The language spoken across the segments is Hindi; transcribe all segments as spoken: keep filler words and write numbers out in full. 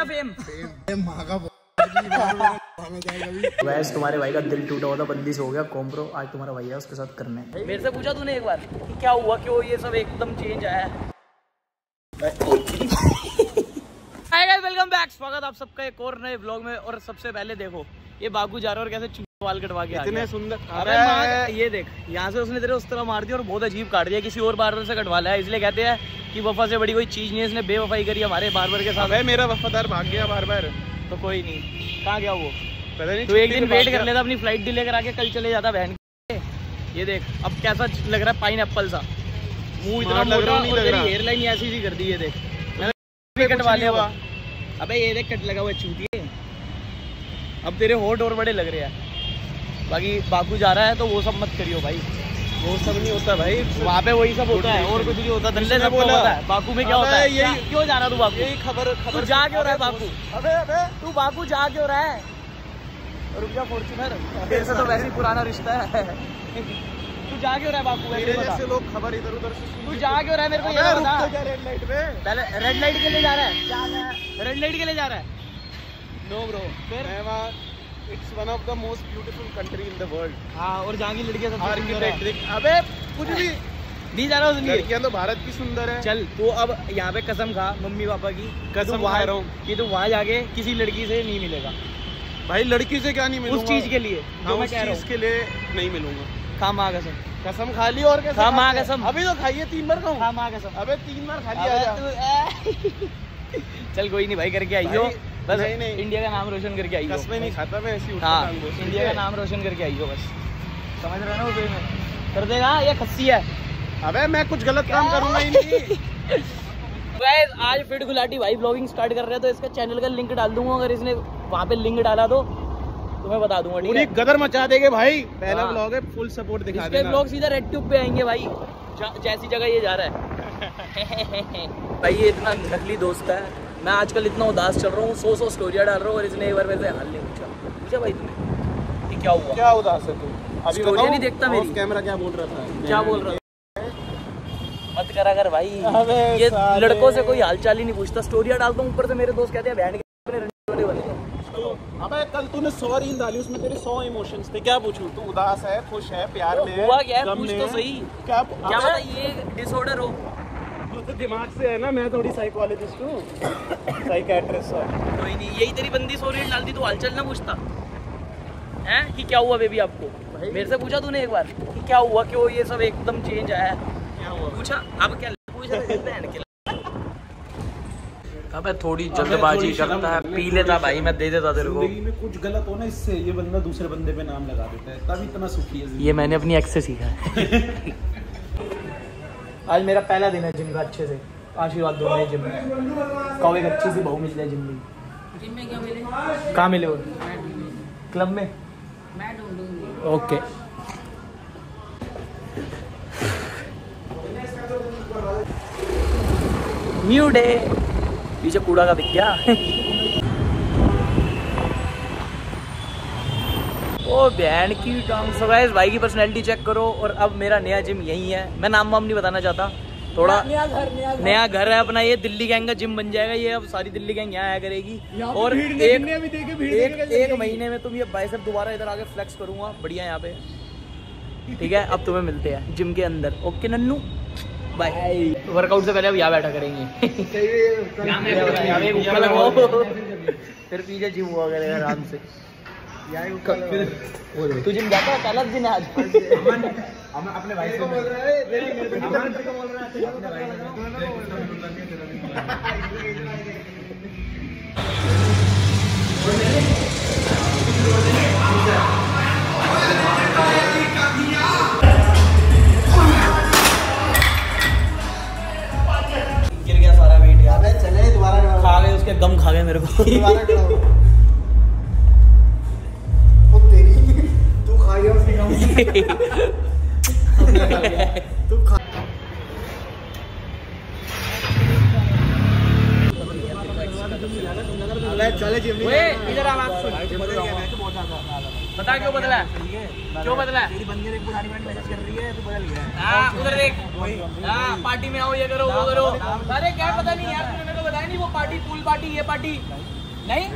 फेम? वैसे तुम्हारे भाई का दिल टूटा हुआ था, बंदी से हो गया कॉम्प्रो, आज तुम्हारा भाई है उसके साथ करने। मेरे से पूछा तूने एक बार कि क्या हुआ, क्यों ये सब एकदम चेंज आया? हाय गाइस, वेलकम बैक, स्वागत आप सबका एक और नए व्लॉग में। और सबसे पहले देखो ये बाबू जा रहा है और कैसे बाल कटवा के इतने सुंदर। अरे ये देख, यहाँ से उसने तेरे उस तरह मार दिया और बहुत अजीब काट दिया, किसी और बार्बर से कटवा लिया। इसलिए कहते हैं कि वफा से बड़ी कोई चीज नहीं है, इसने बेवफाई करी हमारे बार्बर के साथ। मेरा वफादार भाग गया बार बार। तो कोई नहीं, कहाँ गया वो पता नहीं। तो एक दिन वेट कर लेता, अपनी फ्लाइट डिले करा के कल चले जाता बहन। ये देख अब कैसा लग रहा है, पाइन एप्पल सा मुंह, इतना मोटा और तेरी हेयर लाइन ऐसी सी कर दी। ये देख मैंने कटवा लिया हुआ। अबे ये देख कट लगा हुआ चूतिए, अब तेरे होठ और बड़े लग रहे हैं। बाकी बाकू जा रहा है तो वो सब मत करियो भाई, वो सब नहीं होता भाई, वहाँ पे वही सब होता है और कुछ नहीं होता। धंधे सब होता है, बाकू में क्या होता है? ये क्यों जा रहा तू बाकू? यही खबर खबर जा क्यों रहा है बाकू? अबे अबे तू बाकू जा क्यों रहा है? रुक जा फॉर्च्यूनर, तेरे से तो वैसे ही पुराना रिश्ता है। तू जा क्यों रहा है बाकू? मेरे जैसे लोग खबर इधर उधर से तू जा क्यों रहा है? मेरे को ये बता। रेड लाइट पे पहले रेड लाइट के लिए जा रहा है? रेड लाइट के लिए जा रहा है? नो ब्रो, फिर it's one of the most beautiful country in the world. हाँ, और जहाँ की लड़कियाँ सब आर्किटेक्ट। अबे कुछ भी नहीं जा रहा हूँ, लड़कियाँ तो भारत की सुंदर है। चल तू अब यहाँ पे कसम खा मम्मी पापा की, कसम खा रहा हूँ कि तू वहाँ जाके किसी लड़की से नहीं मिलेगा। भाई लड़की से क्या नहीं मिलूंगा, उस चीज के लिए जो मैं कह रहा हूँ, के लिए नहीं मिलूंगा। खा माँ कसम, कसम खा ली। और कैसे खा माँ कसम? अभी तो खाइए, तीन बार खाऊं। खा माँ कसम। अबे तीन बार खा लिया। चल कोई नहीं भाई, करके आई हो बस। नहीं, नहीं। इंडिया का नाम रोशन करके आई हो। कसमें नहीं खाता मैं ऐसी। हाँ, इंडिया का नाम रोशन करके आई हो बस, समझ रहे हो ना? उसे कर देगा, ये खस्सी है। अबे मैं कुछ गलत काम करूंगा ही नहीं। गाइस आज फिट गुलाटी भाई ब्लॉगिंग स्टार्ट कर रहे हैं, तो इसका चैनल का लिंक डाल दूंगा। अगर इसने वहाँ पे लिंक डाला तो तुम्हें बता दूंगा, ठीक है? गदर मचा देंगे भाई। पहला हाँ। व्लॉग है, फुल सपोर्ट दिखा इसके देना। ब्लॉग सीधा रेड ट्यूब पे आएंगे भाई, जैसी जगह ये जा रहा है। भाई ये इतना नकली दोस्त है, मैं आजकल इतना उदास चल रहा हूँ, सौ सौ स्टोरियाँ डाल रहा हूँ और इसने एक बार वैसे हाल नहीं पूछा। पूछा भाई तुमने कि क्या हुआ? क्या उदास है तू? अभी स्टोरी नहीं देखता मेरी? कैमरा क्या बोल रहा था? क्या बोल रहा था? मत करा कर भाई, ये लड़कों से कोई हालचाल ही नहीं पूछता। स्टोरियाँ डालता हूँ, ऊपर से मेरे दोस्त कहते हैं बैंड के वाले। अबे कल तूने सौ रील डाली, उसमें तेरे सौ इमोशंस थे। क्या पूछूं? तू उदास है, खुश है, प्यार में है, हुआ क्या है? गम पूछ में तो है? सही। क्या क्या पता ये डिसऑर्डर हो? तो दिमाग से है ना, मैं थोड़ी साइकोलॉजिस्ट हूँ, साइकियाट्रिस्ट हूँ। कोई नहीं, यही तेरी बंदी सौ रील डालती तो हालचाल ना पूछता है कि क्या हुआ बेबी आपको? मेरे से पूछा तूने एक बार कि क्या हुआ, क्यों ये सब एकदम चेंज आया है? क्या हुआ? पूछा? अब क्या पूछा? अबे थोड़ी जल्दबाजी करता है, पी लेता भाई, मैं दे देता तेरे को। जिंदगी में कुछ गलत हो ना, इससे ये बंदा दूसरे बंदे पे नाम लगा देता है, तब इतना सुखी है। ये मैंने अपनी एक्स से सीखा है। आज मेरा पहला दिन है जिम का, अच्छे से आशीर्वाद दो मेरे जिम में। कब एक अच्छी सी बहू मिल जाए जिम में। जिम में क्या मिले? कहाँ मिले वो? क्लब में मैं ढूंढूंगी। ओके। न्यू डे, पीछे कूड़ा का दिख गया। ओ बहन की टांग। सो गाइस भाई की पर्सनैलिटी चेक करो। और अब मेरा नया जिम यही है, मैं नाम वाम नहीं बताना चाहता। थोड़ा नया घर, नया घर, नया घर है अपना। ये दिल्ली गैंग का जिम बन जाएगा, ये अब सारी दिल्ली गैंग यहाँ आया करेगी। और एक, एक, एक महीने में तुम ये बाइसेप दोबारा इधर आके फ्लेक्स करूंगा बढ़िया यहाँ पे, ठीक है? अब तुम्हें मिलते हैं जिम के अंदर। Okay Nannu, bye. वर्कआउट से पहले अब यहाँ बैठा करेंगे। फिर पीछे जिम हुआ करेगा आराम से। तू जिम जाता है? पहला दिन है आज। अपने भाई से बोल रहा है। गिर गया सारा वेट यार। चले दोबारा खा गए, उसके गम खा गए मेरे को। तू खा गया उसके गम। तू खा। चले जिम। इधर आ, बात सुन। बता क्यों बदला है? क्यों बदला है? तेरी बंदी देख पुरानी वाली मैसेज कर रही है, तू बदल गया। हाँ उधर देख, हाँ पार्टी में आओ, ये करो वो करो। अरे क्या पता नहीं यार, तूने मेरे को बताया नहीं वो पार्टी, पूल पार्टी, ये पार्टी नहीं।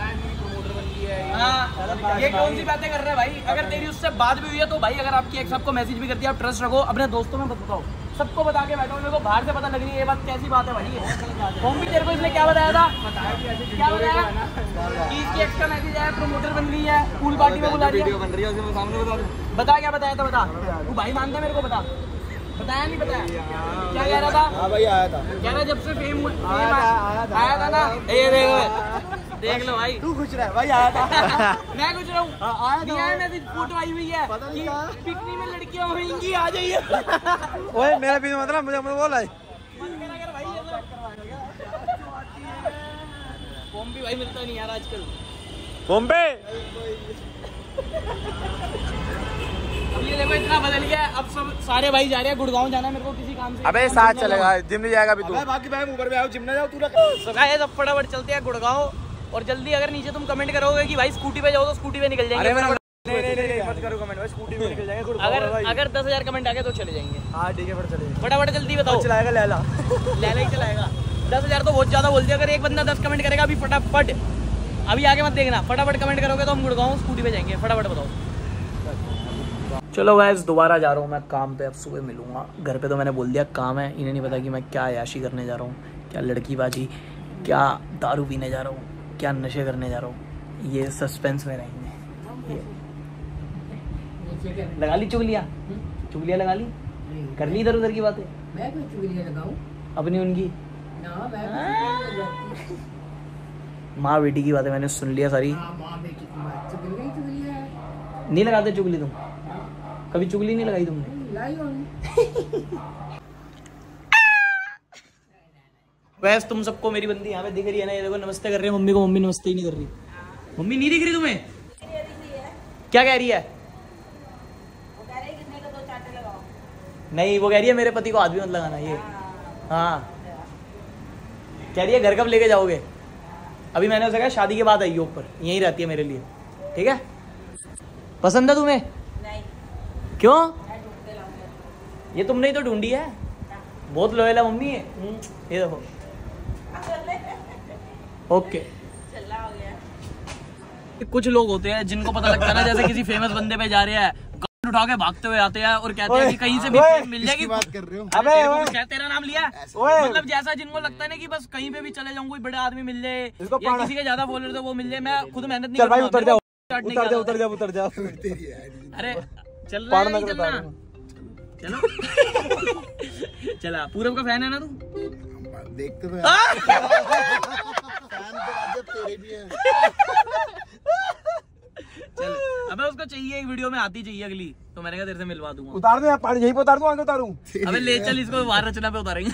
हाँ ये कौन सी बातें कर रहे हैं भाई? अगर तेरी उससे बात भी हुई है तो भाई, अगर आपकी एक्स आपको मैसेज भी करती है, आप ट्रस्ट रखो, अपने दोस्तों में बताओ, सबको बता के बैठो। मेरे को बाहर से पता लग रही है ये बात, कैसी बात है भाई? कौन भी तेरे को इसने क्या बताया था? क्या बताया कि इसकी एक्स का मैसेज आया, प्रमोटर बन गई है, पूल पार्टी में बुला रही है। बता क्या बताया था, बता। तू भाई मानता मेरे को, बता। बताया नहीं बताया? क्या कह रहा था? हाँ भाई आया था। कह रहा जब से फेम आया था ना, ये देखो देख लो भाई, तू खुश रहा भाई, आया था। मैं कुछ रहा हूँ, नहीं आया मैसेज, फोटो आई हुई है कि पिकनिक में लड़कियां होंगी, आ जाइए। ओए मेरा भी मतलब मुझे बोला है फॉर्म भी भाई मिलता नहीं यार आजकल। बॉम्बे अब ये देखो इतना बदल गया, अब सब सारे भाई जा रहे हैं गुड़गांव जाना है मेरे को किसी काम से। अबे साथ चलेगा, जिम नहीं जाएगा अभी तू। बाकी भाई ऊपर पे आओ, जिम ना जाओ तू। सो गाइस अब फटाफट चलते हैं गुड़गांव, और जल्दी अगर नीचे तुम कमेंट करोगे कि भाई स्कूटी पे जाओ तो स्कूटी पे निकल जाएंगे। नहीं नहीं नहीं मत करो कमेंट भाई, स्कूटी में निकल जाएंगे। अगर अगर दस हजार कमेंट आ गए तो चले जाएंगे। हाँ ठीक है फिर चलेंगे। फटाफट जल्दी बताओ। चलाएगा लैला लैला ही चलाएगा। दस हजार तो बहुत ज्यादा बोल दिया। अगर एक बंदा दस कमेंट करेगा अभी फटाफट, अभी आगे मत देखना, फटाफट कमेंट करोगे तो हम गुड़गांव स्कूटी पे जाएंगे। फटाफट बताओ। चलो गाइस दोबारा जा रहा हूँ मैं काम पे, अब सुबह मिलूंगा। घर पे तो मैंने बोल दिया काम है, इन्हें नहीं पता कि मैं क्या याशी करने जा रहा हूँ, क्या लड़कीबाजी, क्या दारू पीने जा रहा हूँ, क्या नशे करने जा रहा हूँ। ये सस्पेंस में रहेंगे। ये लगा ली चुगलियाँ, चुगलियाँ लगा ली, कर ली इधर उधर की बातें। मैं कोई चुगलियाँ लगाऊं? अपनी उनकी ना मैं माँ बेटी की बातें मैंने सुन लिया सारी। हाँ, माँ बेटी की बात चुगलियाँ ही चुगलियाँ है। नहीं लगाते चुगली तुम? कभी चुगली नहीं लगाई तुमने? लाई होनी। वैसे तुम सबको मेरी बंदी यहाँ पे दिख रही है ना, ये देखो नमस्ते कर रही है मम्मी को, मम्मी नमस्ते ही नहीं कर रही। मम्मी नहीं दिख रही तुम्हें? क्या कह रही है? नहीं वो कह रही है मेरे पति को हाथ भी मत लगाना। ये हाँ कह रही है घर कब लेके जाओगे? अभी मैंने उसे कहा शादी के बाद आइए ऊपर, यहीं रहती है मेरे लिए, ठीक है? पसंद है तुम्हें? नहीं। क्यों? ये तुमने ही तो ढूंढी है, बहुत लोयल है मम्मी। ये देखो ओके। कुछ लोग होते हैं जिनको पता लगता है ना, जैसे किसी फेमस बंदे पे जा रहे हैं, गाड़ी उठा के भागते हुए आते हैं और कहते हैं कि कहीं से भी मिल जाएगी। बात कर रहे हो? अबे क्या तेरा नाम लिया? मतलब जैसा जिनको लगता है ना कि बस कहीं पे भी चले जाऊँ, कोई बड़ा आदमी मिल जाए या किसी के ज्यादा फॉलोअर तो वो मिल जाए। मैं खुद मेहनत नहीं करता। उतर जाओ उतर जाओ उतर जाओ उतर जाओ। अरे चल रहा है चलना, चलो चला। पूरब का फैन है ना तू? देखते तो तेरे भी हैं। चल अबे उसको चाहिए एक वीडियो में आती चाहिए अगली, तो मैंने कहा तेरे से मिलवा दूंगा। उतार दो पानी, यहीं पे उतार दो, आगे उतारूं? अबे ले चल इसको बाहर रचना पे उतारेंगे।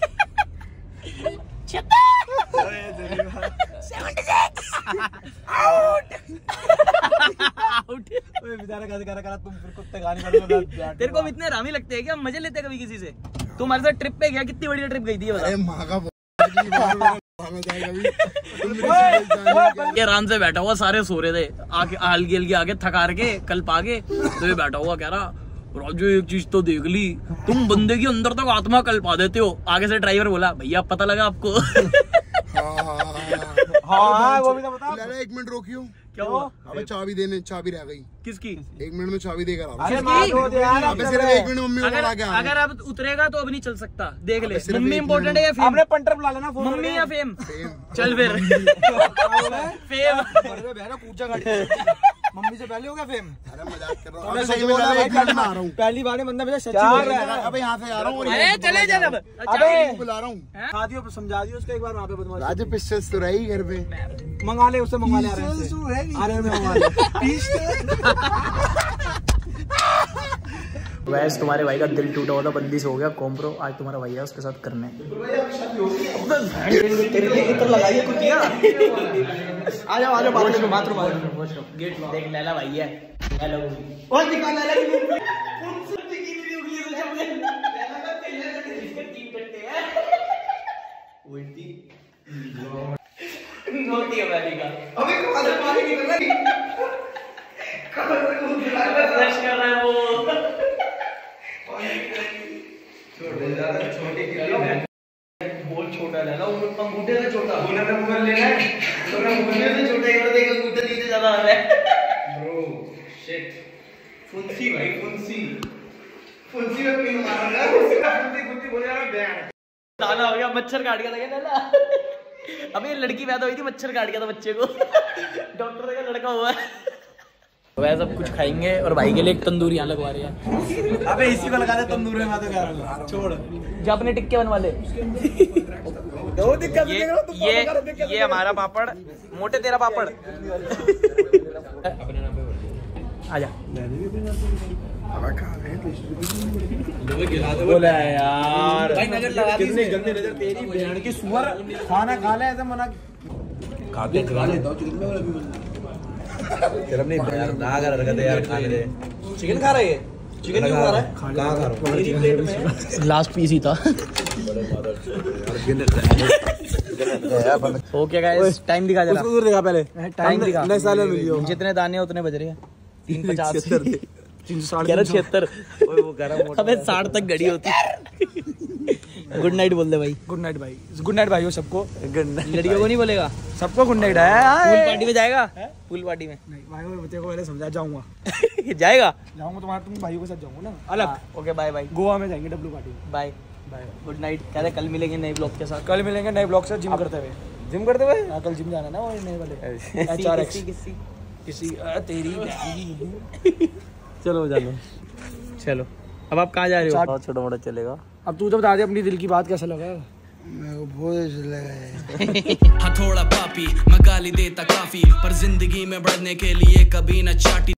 बेचारा कैसे करा करा तुम फिर कुत्ते गाली कर। तेरे को इतने रामी लगते हैं क्या? मजे लेते हैं कभी किसी से? तू हमारे साथ ट्रिप पे गया, कितनी बढ़िया ट्रिप गई थी ये बता। ये आराम से बैठा हुआ, सारे सो रहे थे, आके हल्की हल्की आके थकार के कल पाके, तो ये बैठा हुआ कह रहा राजू एक चीज तो देख ली, तुम बंदे के अंदर तक आत्मा कल पा देते हो। आगे से ड्राइवर बोला भैया पता लगा आपको? हाँ वो भी तो बता। एक मिनट रोकियो, क्या हुआ? अबे चाबी देने, चाबी रह गई। किसकी? एक मिनट में चाबी देकर आओ। अरे मार दो यार, अबे सिर्फ एक मिनट मम्मी को अगर, लगा के आ। अगर अब उतरेगा तो अब नहीं चल सकता, देख ले। सिर्फ मम्मी एक इम्पोर्टेंट है या फेम? आपने पंटर बुला लेना फोन मम्मी या फेम? फेम। चल फिर फेम। कूचा गाड़ी मम्मी से पहले हो गया फेम? अरे मजाक कर रहा हूं। अबे सही बोला भाई, एक मिनट में आ रहा हूं। पहली बार बंदा मेरा सच्ची बोल रहा है। अबे यहाँ से आ रहा हूँ। अरे चले जा अब। अबे बुला रहा हूँ। खा दियो, समझा दियो उसको एक बार वहाँ पे बदमाश। राजू पिस्टल्स तो रही घर पे, मंगा ले उससे, मंगा ले आ रहे हैं मंगा ले। वैसे तुम्हारे भाई का दिल टूटा हुआ था, बंदी से हो गया कॉम्प्रो, आज तुम्हारा भैया उसके साथ करने। तेरे लिए इतर लगाई है कुतिया। आ जाओ आ जाओ बाथरूम बाथरूम बाथरूम गेट देख लैला भाई है। हेलो और निकाल लैला की कौन सी की वीडियो उगली है जब लैला का तेल का इसके तीन घंटे है उल्टी नोटी है वाली का। अबे कमाल पानी निकल रहा है। फ्लश कर रहा है वो। बहुत छोटा लेना, अंगूठे से छोटा लेना है, अंगूठे से छोटा एक बार देख, अंगूठे नीचे ज्यादा आ रहा है। ब्रो शिट, फुंसी भाई, फुंसी फुंसी में पिन मार रहा है, फुंसी फुंसी बोल रहा है बैंड। दाना हो गया, मच्छर काट गया था क्या ना। अबे ये लड़की पैदा हुई थी, मच्छर काट गया था बच्चे को। डॉक्टर का लड़का हुआ है। वह सब कुछ खाएंगे और भाई के लिए एक तंदूरी यहाँ लगवा रहे हैं। अबे इसी को लगा दे तंदूर में, मैं तो कह रहा हूं छोड़। जो अपने टिक्के बनवा ले। दो दिक्कत ये ये ये हमारा पापड़, मोटे तेरा पापड़। आजा। बोला यार भाई नजर लगा दी, कितनी गंदी नजर तेरी बहन की सुअर। खाना खा ले ऐसे मना खाते खा लेता हूं। चिकन में अभी मन तेरा नहीं यार, ना कर रखा दे यार, खाने दे। चिकन खा रहे है? चिकन क्यों खा रहा है? कहां खा रहा हूं? मेरी प्लेट में लास्ट पीस ही था। ओके गाइस, टाइम दिखा जरा। उसको दूर दिखा पहले, टाइम दिखा। नेक्स्ट साल में मिलियो। जितने दाने उतने बज रहे हैं। तीन पचास तीन सौ छिहत्तर। वो गरम अबे साठ तक घड़ी होती। गुड नाइट बोल दे भाई। गुड नाइट भाई, गुड नाइट भाइयों सबको। लड़कियों को नहीं बोलेगा? सबको गुड नाइट है। पूल पार्टी में जाएगा? पूल पार्टी में नहीं भाई, वो बच्चे को पहले समझा जाऊंगा। जाएगा? जाऊंगा तुम्हारे, तुम भाइयों के साथ जाऊंगा ना अलग। Okay bye bye. गोवा में जाएंगे W party. Bye bye, good night. कह रहे कल मिलेंगे नए ब्लॉग के साथ। कल मिलेंगे नए ब्लॉग से, जिम करते हुए। जिम करते हुए? हाँ, कल जिम जाना ना, वो नए वाले किसी किसी किसी किसी तेरी चलो चलो चलो। अब आप कहाँ जा रहे हो? बहुत छोटा मोटा चलेगा। अब तू तो बता दे अपनी दिल की बात, कैसा लगा? मेरे को बहुत अच्छा लगा है। हाँ थोड़ा पापी, मैं गाली देता काफी, पर जिंदगी में बढ़ने के लिए कभी न चाटी।